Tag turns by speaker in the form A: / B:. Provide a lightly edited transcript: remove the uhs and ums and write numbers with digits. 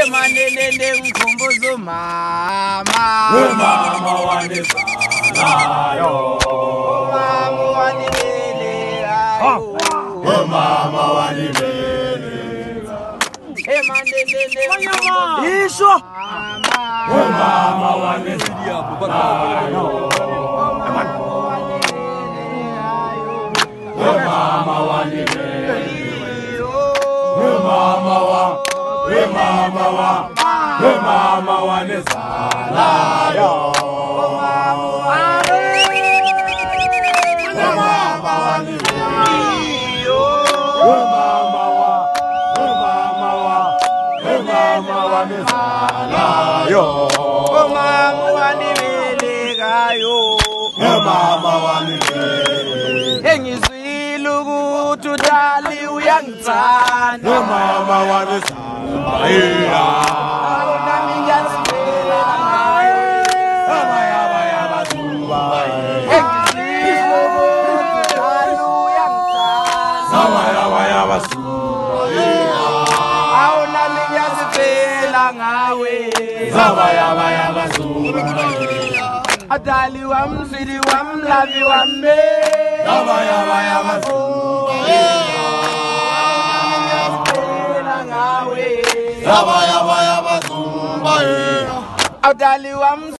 A: Emanene mkhumbuzo mama.
B: Mama wanizalayo.
A: Mama wanibelekayo.
B: Mama wanibelekayo.
A: Emanene mkhumbuzo
B: Isho.
A: mama.
B: Mama wanizalayo. Mama wanizalayo.
A: Engizwile ukuthi udali uyangithanda.
B: Mama wanizalayo.
A: Nami ngiyazibela ngawe. Engizwile ukuthi udali uyangithanda. Awu nami ngiyazibela ngawe. Adali wami, sweetie wami, lavi wami. Ngiyazibela ngawe. Adali wami.